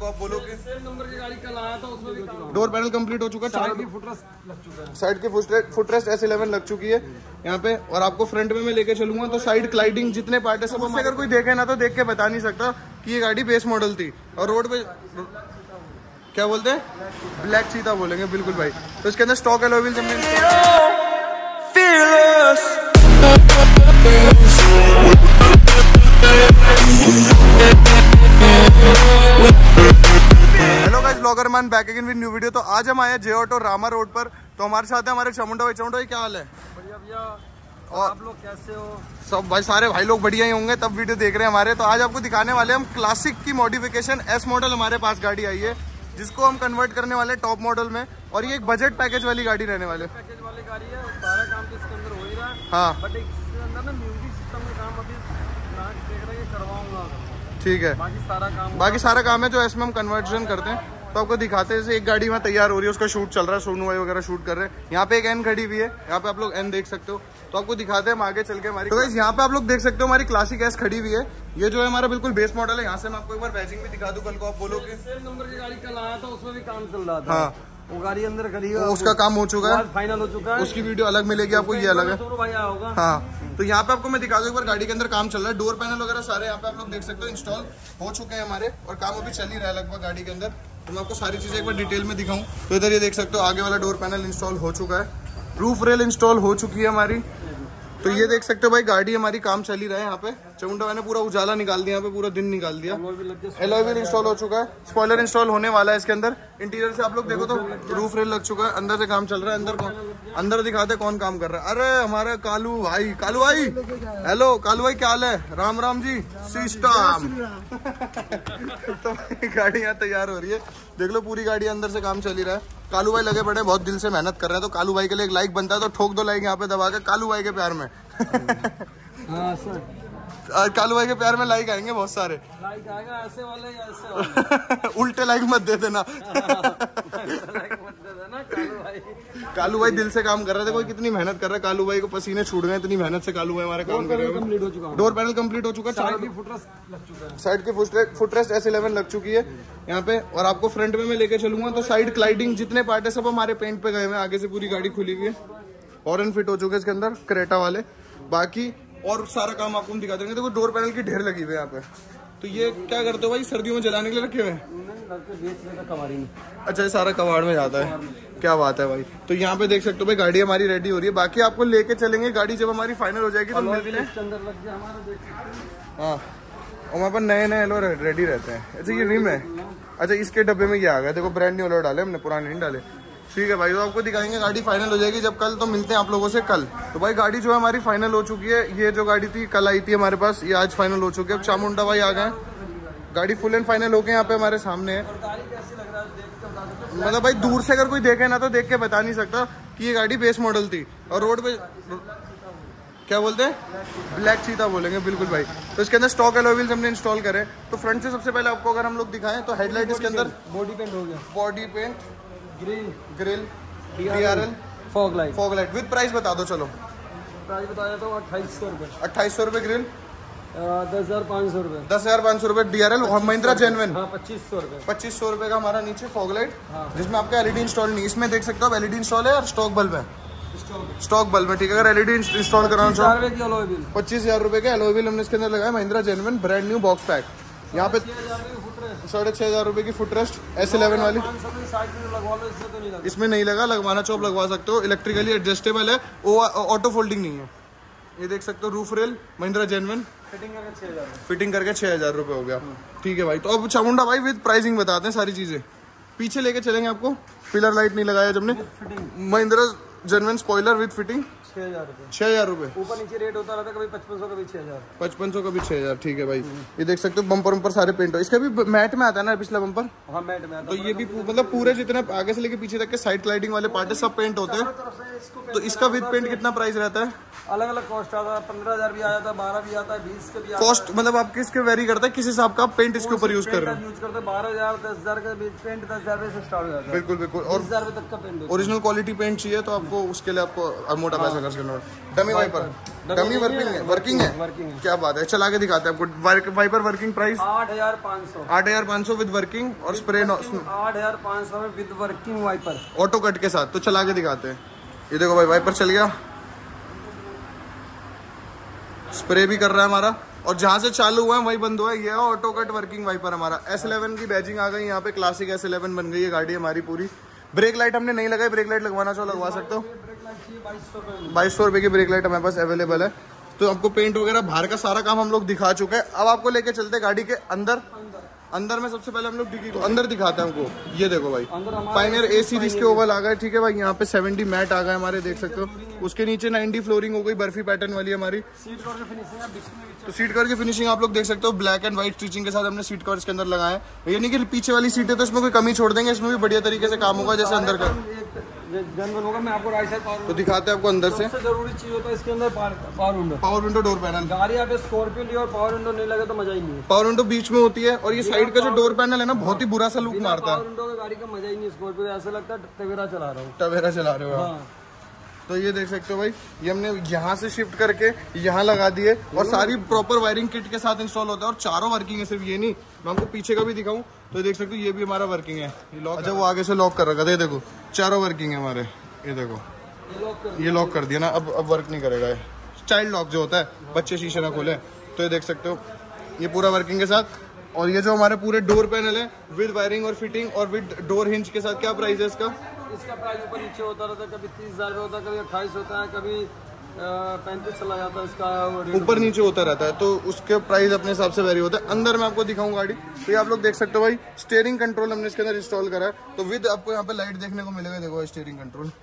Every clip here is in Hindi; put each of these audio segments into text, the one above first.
को आप बोलो कि सेम नंबर की गाड़ी कल आया था, उसमें भी डोर पैनल कंप्लीट हो चुका है, साइड की फुटरेस्ट लग चुका है, साइड की फुटरेस्ट S11 लग चुकी है यहाँ पे। और आपको फ्रंट में मैं लेके चलूंगा तो साइड क्लाइडिंग जितने पार्ट है सब, उससे अगर कोई देखे ना तो देख के बता नहीं सकता कि ये गाड़ी बेस मॉडल थी। और रोड पे क्या बोलते हैं, ब्लैक चीता बोलेंगे, बिल्कुल भाई। तो इसके अंदर स्टॉक एलॉय व्हील्स हमने hello guys, blogger man back again with new video. तो आज हम आए जे ऑटो रामा रोड पर। तो हमारे साथ है हमारे चामुंडा भाई। चामुंडा भाई क्या हाल है? बढ़िया भैया। और आप लोग कैसे हो? सब भाई, सारे भाई लोग बढ़िया ही होंगे तब वीडियो देख रहे हैं हमारे। तो आज आपको दिखाने वाले हम क्लासिक की मॉडिफिकेशन एस मॉडल। हमारे पास गाड़ी आई है जिसको हम कन्वर्ट करने वाले टॉप मॉडल में, और ये एक बजट पैकेज वाली गाड़ी रहने वाले। पैकेज वाली गाड़ी है, सारा काम तो इसके अंदर हो ही रहा है। हाँ, बट इसके अंदर ना म्यूजिक सिस्टम का काम अभी देख रहे हैं, करवाऊंगा। ठीक है, बाकी सारा काम है जो इसमें हम कन्वर्जन करते हैं। तो आपको दिखाते हैं, जैसे एक गाड़ी वहाँ तैयार हो रही है, उसका शूट चल रहा है, सोनू भाई वगैरह शूट कर रहे हैं। यहाँ पे एक एन खड़ी हुई है, यहाँ पे आप लोग एन देख सकते हो। तो आपको दिखाते हैं हम आगे चल के हमारी। तो गाइस यहाँ पे आप लोग देख सकते हो हमारी क्लासिक एस खड़ी हुई है। ये जो है हमारा बिल्कुल बेस मॉडल है। यहाँ से मैं आपको एक बार बैजिंग भी दिखा दूं, कल को आप बोलो कि सेम नंबर की गाड़ी कल आया था, उसमें भी काम चल रहा था। हाँ, वो गाड़ी अंदर खड़ी है, उसका काम हो चुका है, फाइनल हो चुका है। उसकी वीडियो अलग मिलेगी आपको, ये अलग है। भाई होगा। हाँ, तो यहाँ पे आपको मैं दिखा दूं एक बार, गाड़ी के अंदर काम चल रहा है। डोर पैनल वगैरह सारे यहाँ पे आप लोग देख सकते हो इंस्टॉल हो चुके हैं हमारे, और काम अभी चल ही रहा है लगभग गाड़ी के अंदर। तो मैं आपको सारी चीजें एक बार डिटेल में दिखाऊं। तो इधर ये देख सकते हो आगे वाला डोर पैनल इंस्टॉल हो चुका है, रूफ रेल इंस्टॉल हो चुकी है हमारी। तो ये देख सकते हो भाई, गाड़ी हमारी काम चल ही रहा है यहाँ पे। चामुंडा मैंने पूरा उजाला निकाल दिया, यहाँ पे पूरा दिन निकाल दिया। एलॉय व्हील इंस्टॉल हो चुका है, स्पॉइलर इंस्टॉल होने वाला है इसके अंदर। इंटीरियर से आप लोग देखो तो रूफ रेल लग चुका है, अंदर से काम चल रहा है। अंदर दिखाते कौन काम कर रहा है। अरे हमारा कालू भाई, कालू भाई हेलो। कालू भाई क्या हाल है? राम राम जी, सिस्टम। तो गाड़ी यहाँ तैयार हो रही है, देख लो पूरी गाड़ी अंदर से काम चल ही रहा है। कालू भाई लगे पड़े, बहुत दिल से मेहनत कर रहे हैं। तो कालू भाई के लिए एक लाइक बनता है, तो ठोक दो लाइक यहाँ पे दबा के कालू भाई के प्यार में। हाँ सर, कालू भाई के प्यार में लाइक आएंगे बहुत सारे। लाइक आएगा ऐसे वाले या ऐसे वाले। उल्टे लाइक मत दे देना। कालू भाई दिल से काम कर रहे थे, कोई कितनी मेहनत कर रहा है। कालू भाई को पसीने छूट गए, इतनी मेहनत से कालू भाई हमारे काम कर रहे हैं। डोर पैनल कंप्लीट हो चुका है, साइड की फुटरेस्ट S11 लग चुकी है यहाँ पे। और आपको फ्रंट में मैं लेके चलूंगा तो साइड क्लाइडिंग जितने पार्ट है सब हमारे पेंट पे गए हुए हैं। आगे से पूरी गाड़ी खुली हुई है, हॉर्न फिट हो चुके हैं इसके अंदर क्रेटा वाले। बाकी और सारा काम आपको हम दिखा देंगे। देखो डोर पैनल की ढेर लगी हुई है यहाँ पे। तो ये क्या करते हो भाई, सर्दियों में जलाने के लिए रखे हुए हैं? अच्छा, ये सारा कबाड़ में जाता है, क्या बात है भाई। तो यहाँ पे देख सकते हो भाई, गाड़ी हमारी रेडी हो रही है। बाकी आपको लेके चलेंगे, गाड़ी जब हमारी फाइनल हो जाएगी तो मिलते हैं। हाँ, और वहाँ पर नए नए एलो रेडी रहते हैं। अच्छा ये रिम है, अच्छा इसके डब्बे में ये आ गया। देखो ब्रांड न्यू एलो डाले हमने, पुराने नहीं डाले। ठीक है भाई, तो आपको दिखाएंगे गाड़ी फाइनल हो जाएगी जब कल। तो मिलते हैं आप लोगों से कल। तो भाई गाड़ी जो है हमारी फाइनल हो चुकी है। ये जो गाड़ी थी कल आई थी हमारे पास, ये आज फाइनल हो चुकी है। अब चामुंडा भाई आ गए, गाड़ी फुल एंड फाइनल होके यहाँ पे हमारे सामने है। मतलब भाई दूर से अगर कोई देखे ना तो देख के बता नहीं सकता कि ये गाड़ी बेस मॉडल थी। और रोड पे क्या बोलते हैं, ब्लैक चीता बोलेंगे, बिल्कुल भाई। तो इसके अंदर स्टॉक एलॉय व्हील्स हमने इंस्टॉल करे। तो फ्रंट से सबसे पहले आपको अगर हम लोग दिखाएं तो हेडलाइट इसके अंदर बॉडी पेंट हो गया, body paint, grill, DRL, fog light with price बता दो। चलो प्राइस बताया तो 2800 रुपये। 2800 रुपये ग्रिल, 10,500 रुपये, 10,500 रुपये DRL। और महिंद्रा जेन्युइन 2500 रुपये। 2500 रुपये का हमारा नीचे फॉग लाइट, जिसमें आपका LED इंस्टॉल नहीं। इसमें देख सकते हो आप LED इंस्टॉल है और स्टॉक बल्ब है, स्टॉक बल्ब है। ठीक है, अगर LED इंस्टॉल कराना चाहो 25,000 रुपये का एलॉय व्हील हमने इसके अंदर लगाया, Mahindra genuine brand new box pack. यहाँ पे 6,500 रुपये की फुटरेस्ट S11 वाली, इसमें नहीं लगा, लगवाना चाहो लगवा सकते हो। इलेक्ट्रिकली एडजस्टेबल है, ऑटो फोल्डिंग नहीं है। ये देख सकते हो roof rail Mahindra genuine, fitting करके 6,000 रुपये हो गया। ठीक है भाई, तो अब चामुंडा भाई विद प्राइसिंग बताते हैं सारी चीजें। पीछे लेके चलेंगे आपको, पिलर लाइट नहीं लगाया जब ने, Mahindra genuine spoiler with fitting 6,000 रुपये। ऊपर नीचे रेट होता रहता है, कभी 5,500 कभी 6,000, 5,500 कभी 6,000। ठीक है भाई, ये देख सकते हो बम्पर वम्पर सारे पेंट हो। इसका भी मैट में आता है ना पिछला बम्पर? हाँ मैट में आता। तो ये भी मतलब पूरे जितने आगे से लेके पीछे तक के साइड क्लाइडिंग वाले पार्ट है सब पेंट होते हैं। तो इसका विद पेंट कितना प्राइस रहता है? अलग अलग कॉस्ट आता है, 15,000 भी आ जाता है, 12 भी आता है, 20 के भी आता है। कॉस्ट मतलब आपके इसके वेरी करता है, किस हिसाब का पेंट इसके ऊपर यूज कर रहे हैं। 12,000 10,000 का पेंट 10,000 से स्टार्ट हो जाता है। बिल्कुल बिल्कुल, और 10,000 तक का पेंट। ओरिजिनल क्वालिटी पेंट चाहिए तो आपको उसके लिए आपको मोटा पैसा लगा इसके अंदर। डमी वाइपर, डमी वर्किंग है। क्या बात है, चला के दिखाते हैं आपको। Wiper working price 8,500 with working और स्प्रे 8,500 में with working wiper auto cut के साथ। तो चला के दिखाते हैं। ये देखो भाई वाइपर चल गया, स्प्रे भी कर रहा है हमारा, और जहां से चालू हुआ है वही बंद हुआ है। ये ऑटो कट वर्किंग वाइपर हमारा। S11 की बैजिंग आ गई यहाँ पे, क्लासिक S11 बन गई है गाड़ी हमारी पूरी। ब्रेक लाइट हमने नहीं लगाई, ब्रेक लाइट लगवाना चाहो लगवा सकते हो। 2200 रुपए की ब्रेक लाइट हमारे पास अवेलेबल है। तो आपको पेंट वगैरह बाहर का सारा काम हम लोग दिखा चुके हैं। अब आपको लेके चलते हैं गाड़ी के अंदर। अंदर में सबसे पहले हम लोग डिग्गी को अंदर दिखाते हैं हमको। ये देखो भाई पायनियर A सीरीज के ओवल आ गए, ठीक है भाई। यहाँ पे 70 मैट आ गए हमारे, देख सकते हो। उसके नीचे 90 फ्लोरिंग हो गई, बर्फी पैटर्न वाली हमारी। तो सीट कवर की फिनिशिंग आप लोग देख सकते हो, ब्लैक एंड व्हाइट स्टिचिंग के साथ हमने सीट कवर इसके अंदर लगाए हैं। यानी कि पीछे वाली सीट है तो इसमें कोई कमी छोड़ देंगे, इसमें भी बढ़िया तरीके से काम होगा जैसे अंदर का होगा। मैं आपको राइट साइड तो दिखाते हैं आपको अंदर से। सबसे जरूरी चीज होता है इसके अंदर पावर विंडो डोर पैनल। गाड़ी आप स्कॉर्पियो ली और पावर विंडो नहीं लगे तो मजा ही नहीं है। पावर विंडो बीच में होती है, और ये साइड का जो डोर पैनल है ना बहुत ही बुरा सा लुक मारता है। पावर विंडो का गाड़ी का मजा ही नहीं। स्कॉर्पियो ऐसा लगता है टवेरा चला रहा हूँ। टवेरा चला रहे हो। तो ये देख सकते हो भाई, ये हमने यहाँ से शिफ्ट करके यहाँ लगा दिए, और सारी प्रॉपर वायरिंग किट के साथ इंस्टॉल होता है। और चारों वर्किंग है, सिर्फ ये नहीं। मैं आपको पीछे का भी दिखाऊं तो देख सकते हो, ये भी हमारा वर्किंग है। ये लॉक, अच्छा वो आगे से लॉक कर रखा था, देखो चारों वर्किंग है हमारे। ये देखो ये लॉक कर दिया ना, अब वर्क नहीं करेगा। ये चाइल्ड लॉक जो होता है, बच्चे शीशे ना खोले। तो ये देख सकते हो, ये पूरा वर्किंग के साथ। और ये जो हमारे पूरे डोर पैनल है विद वायरिंग और फिटिंग और विद डोर हिंज के साथ। क्या प्राइस है इसका? इसका प्राइस ऊपर नीचे होता रहता है, कभी 30,000 होता है, कभी 28 होता है, कभी 35 चला जाता है। इसका ऊपर नीचे होता रहता है, तो उसके प्राइस अपने हिसाब से वेरी होता है। अंदर मैं आपको दिखाऊं गाड़ी, तो ये आप लोग देख सकते हो भाई, स्टीयरिंग कंट्रोल हमने इसके अंदर इंस्टॉल करा है। तो विद आपको यहाँ पे लाइट देखने को मिलेगा, देखो स्टीयरिंग कंट्रोल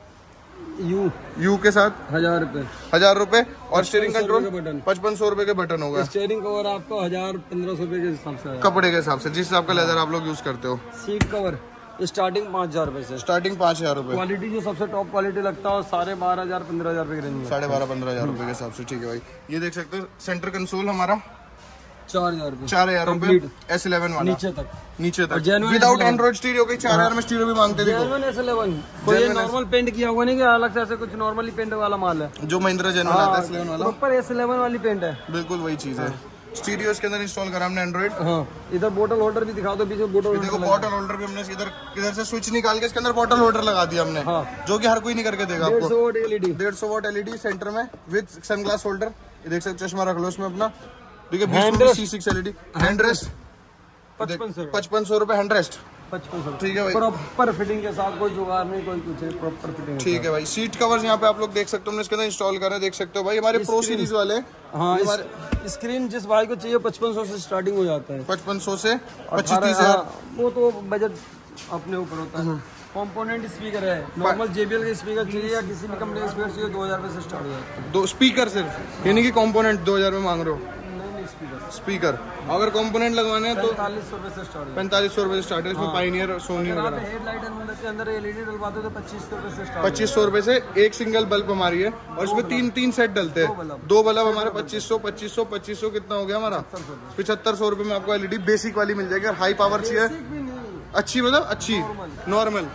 यू के साथ 1,000 रुपए। और स्टीयरिंग कंट्रोल 5500 रुपए के बटन होगा। स्टीयरिंग कवर आपको 1,000-1,500 रुपए के हिसाब से, कपड़े के हिसाब से, जिस हिसाब का लेदर आप लोग यूज करते हो। सीट कवर स्टार्टिंग 5,000 रुपए से, स्टार्टिंग 5,000 रुपए। क्वालिटी जो सबसे टॉप क्वालिटी लगता है 12,500-15,000 रुपए की रेंज में। 12,500-15,000 रुपए के हिसाब से, ठीक है भाई। ये देख सकते हो सेंटर कंसोल हमारा 4,000 रुपए। S11 वाला नीचे तक विदाउट एंड्रॉइड स्टीरियो के 4,000 में स्टीरियो भी मांगते थे। S11 कोई नॉर्मल पेंट किया हुआ नहीं कि अलग से ऐसे कुछ नॉर्मली पेंट वाला माल है, जो महिंद्रा जेन्युइन आता है S11 वाला। ऊपर S11 वाली पेंट है, बिल्कुल वही चीज है। स्टीरियो इसके अंदर इंस्टॉल करा हमने एंड्रॉइड। इधर बोतल होल्डर भी दिखा दो, पीछे बोतल देखो बॉटल होल्डर भी हमने इधर से स्विच निकाल के इसके अंदर बॉटल होल्डर लगा दिया हमने, जो कि हर कोई नहीं करके देगा आपको। 150 वॉट LED सेंटर में विद सनग्लास होल्डर। ये देख सकते हो, चश्मा रख लो इसमें अपना। ठीक है, C6 LED हैंड रेस्ट 5500 रुपए हैंड रेस्ट। 5500, ठीक है भाई। प्रॉपर फिटिंग के साथ, कोई जुगाड़ नहीं, कोई कुछ नहीं, प्रॉपर फिटिंग। ठीक है भाई। सीट कवर्स यहाँ पे आप लोग देख सकते हो, हमने इसके अंदर इंस्टॉल कर रहे हैं, देख सकते हो भाई। हमारे प्रो सीरीज वाले स्क्रीन जिस भाई को चाहिए 5500 से स्टार्टिंग हो जाता है। 5500 से 25-30,000, वो तो बजट अपने ऊपर होता है। कंपोनेंट स्पीकर है, नॉर्मल JBL के स्पीकर चाहिए या किसी भी कंपनी का स्पीकर चाहिए 2,000 रुपए से स्टार्ट हो जाता है। 2 स्पीकर सिर्फ, यानी कि कंपोनेंट 2,000 में मांग रहे हो? स्पीकर अगर कंपोनेंट लगवाने हैं तो 4500 रुपए से स्टार्ट है। 4500 रुपए से स्टार्ट है। इसमें पायनियर, सोनी वगैरह। हेडलाइट के अंदर LED डलवाते हो तो 2500 रुपए से स्टार्ट। 2500 रुपए से एक सिंगल बल्ब हमारी है, और इसमें तीन सेट डलते हैं। 2 बल्ब हमारे 2500 कितना हो गया हमारा? 7500 रुपए में आपको LED बेसिक वाली मिल जाएगी। हाई पावर चाहिए, अच्छी मतलब अच्छी नॉर्मल,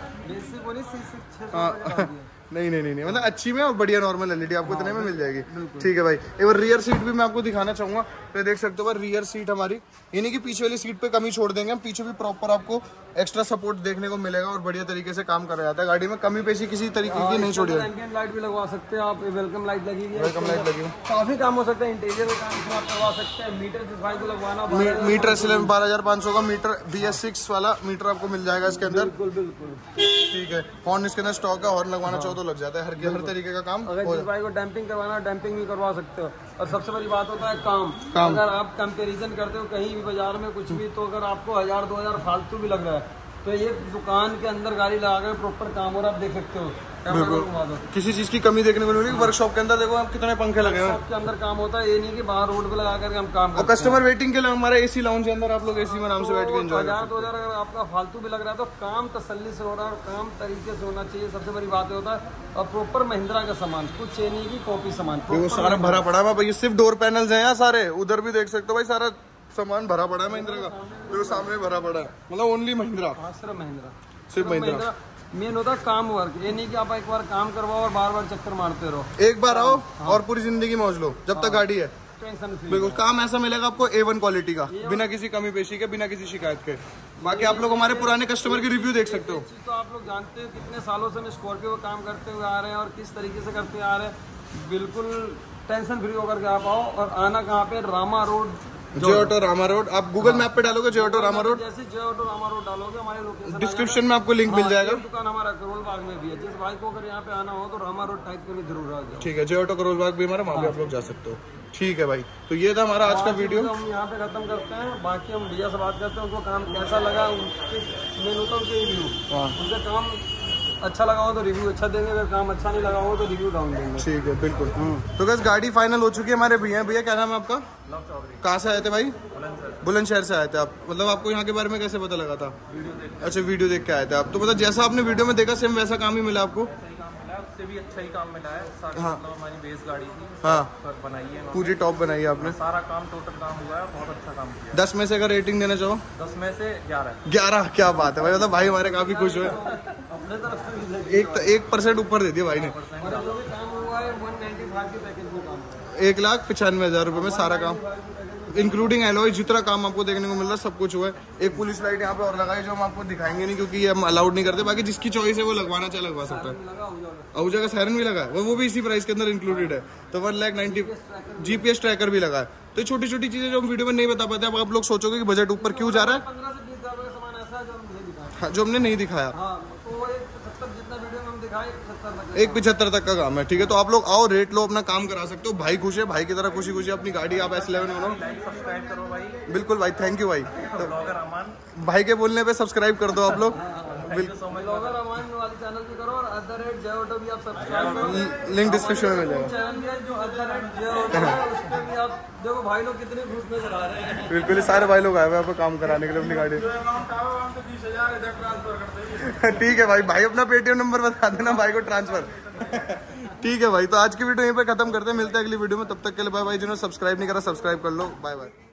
नहीं मतलब अच्छी में और बढ़िया नॉर्मल LED आपको इतने में मिल जाएगी। ठीक है भाई। एक बार रियर सीट भी मैं आपको दिखाना चाहूंगा, तो देख सकते हो रियर सीट हमारी, यानी कि पीछे वाली सीट पे कमी छोड़ देंगे हम। पीछे भी प्रॉपर आपको एक्स्ट्रा सपोर्ट देखने को मिलेगा, और बढ़िया तरीके से काम करा जाता है गाड़ी में। कमी पेशी किसी तरीके की नहीं छोड़ी। एम्बिएंट लाइट भी लगवा सकते हैं आप, वेलकम लाइट लगेगी, वेलकम लाइट लगी, काफी काम हो सकता है। इंटीरियर का काम आप करवा सकते हैं। मीटर जिस भाई को लगवाना, मीटर 12,500 का मीटर BS6 वाला मीटर आपको मिल जाएगा इसके अंदर। बिल्कुल ठीक है। हॉर्न इसके अंदर स्टॉक है, हॉर्न लगवाना चाहो तो लग जाता है। हर तरीके का काम। अगर जिस भाई को डैम्पिंग करवाना, डैम्पिंग भी करवा सकते हो। और सबसे बड़ी बात होता है काम। अगर आप कंपैरिजन करते हो कहीं भी बाजार में कुछ भी, तो अगर आपको 1000-2000 फालतू भी लग रहा है, तो ये दुकान के अंदर गाड़ी लगा कर प्रॉपर काम हो रहा है, आप देख सकते हो। किसी चीज की कमी देखने को नहीं मिलेगी। वर्कशॉप के अंदर देखो आप कितने पंखे लगे हैं। के अंदर काम होता है, ये नहीं कि बाहर रोड पे लगा करके हम काम करते हैं। कस्टमर वेटिंग के लिए हमारा AC लाउंज के अंदर आप लोग AC में आराम से बैठ के एंजॉय करते हैं। 1000-2000 अगर आपका फालतू भी लग रहा है तो काम तसल्ली से हो रहा है, और काम तरीके से होना चाहिए। सबसे बड़ी बात होता है, और प्रॉपर महिंद्रा का सामान, कुछ चेनी की कॉपी सामान, वो सारा भरा पड़ा है भाई। सिर्फ डोर पैनल्स हैं यहाँ सारे, उधर भी देख सकते हो भाई, सारा सामान भरा पड़ा है महिंद्रा का। जो सामने भरा पड़ा है, मतलब ओनली महिंद्रा, सिर्फ महिंद्रा। मेन होता है काम वर्क, ये नहीं कि आप एक बार काम करवाओ और बार बार चक्कर मारते रहो। एक बार आओ और पूरी जिंदगी मौज लो जब तक गाड़ी है, टेंशन फ्री। बिल्कुल काम ऐसा मिलेगा आपको A1 क्वालिटी का, बिना किसी कमी पेशी के, बिना किसी शिकायत के। बाकी आप लोग हमारे पुराने कस्टमर के रिव्यू देख सकते हो। तो आप लोग जानते हो कितने सालों से हम स्कॉर्पियो का काम करते हुए आ रहे हैं और किस तरीके से करते आ रहे हैं। बिल्कुल टेंशन फ्री होकर के आप आओ। और आना कहाँ पे, Rama road, J auto Rama road. आप गूगल मैप पे डालोगे जे ऑटो रामा रोड, जैसे जे ऑटो रामा रोड डालोगे हमारे लोकेशन डिस्क्रिप्शन में आपको लिंक मिल जाएगा। दुकान हमारा करोल बाग में भी है। जिस भाई को अगर यहाँ पे आना हो तो रामा रोड टाइप करके जरूर आ जाओ। ठीक है, जे ऑटो करोल बाग भी हमारा, वहाँ भी आप लोग जा सकते हो। ठीक है भाई, तो ये था हमारा आज का वीडियो। हम यहाँ पे खत्म करते हैं। बाकी हम भैया से बात करते हैं, उनको काम कैसा लगा, उनके मेन होता है उनके रिव्यू। उनका काम अच्छा लगा हो तो रिव्यू अच्छा देंगे, अगर काम अच्छा नहीं लगा हो तो रिव्यू डाउन देंगे। ठीक है, बिल्कुल। तो बस गाड़ी फाइनल हो चुकी है हमारे भैया। भैया क्या नाम है आपका? कहाँ से आए थे भाई? बुलंदशहर से आए थे आप। मतलब आपको यहाँ के बारे में कैसे पता लगा था? अच्छा, वीडियो देख के आए थे आप। तो मतलब जैसा आपने वीडियो में देखा सेम वैसा काम ही मिला आपको? उससे भी अच्छा ही काम मिला है। हाँ, मतलब हमारी बेस गाड़ी थी, हाँ, बनाई है, पूरी टॉप बनाई है आपने। सारा काम टोटल काम हुआ है, बहुत अच्छा काम किया। 10 में से अगर रेटिंग देना चाहो? 10 में से 11। 11, क्या बात है भाई। मतलब भाई हमारे काफी खुश हुए। अपने तरफ से 1% ऊपर दे दिया भाई ने। और जो भी काम हुआ है 195 के पैकेज में काम हुआ है। 1,95,000 रुपए में सारा काम, इंक्लूडिंग एलॉय, जितना काम आपको देखने को मिल रहा है सब कुछ हुआ है। एक पुलिस लाइट यहाँ पे और लगाई जो हम आपको दिखाएंगे नहीं क्योंकि ये हम अलाउड नहीं करते। बाकी जिसकी चॉइस है वो लगवाना चाहे लगवा सकता है। आहूजा का सायरन भी लगा है, वो भी इसी प्राइस के अंदर इंक्लूडेड है। तो 1,90,000 GPS ट्रैकर भी लगा है। तो छोटी छोटी चीजें जो हम वीडियो में नहीं बता पाते, अब आप लोग सोचोगे कि बजट ऊपर क्यों जा रहा है। 15 से 20 हज़ार का सामान ऐसा है जो हमने नहीं दिखाया। हाँ, जो हमने नहीं दिखाया। हाँ, तो 175 जितना वीडियो में हम दिखाए 1,75 तक का काम है। ठीक है, तो आप लोग आओ, रेट लो, अपना काम करा सकते हो। भाई खुश है, भाई की तरह खुशी खुशी अपनी गाड़ी आप S11 बनाओ। सब्सक्राइब करो भाई। बिल्कुल भाई, थैंक यू भाई। तो ब्लॉगर अमान भाई के बोलने पे सब्सक्राइब कर दो आप लोग। ब्लॉगर अमान वाली चैनल भी करो और @JOTO भी आप सब्सक्राइब करो। लिंक डिस्क्रिप्शन में मिल जाएगा। चैनल भी है जो @JOTO है, उस पे भी आप देखो। भाई लोग कितने खुश नजर आ रहे हैं। बिल्कुल, ये सारे भाई लोग आए हुए हैं काम कराने के लिए अपनी गाड़ी। 20,000 इधर ट्रांसफर कर ठीक है भाई, भाई अपना पेटीएम नंबर बता देना भाई को ट्रांसफर। ठीक है भाई, तो आज की वीडियो यहीं पे खत्म करते हैं। मिलते हैं अगली वीडियो में, तब तक के लिए बाय बाय। जिन्होंने सब्सक्राइब नहीं करा सब्सक्राइब कर लो। Bye bye.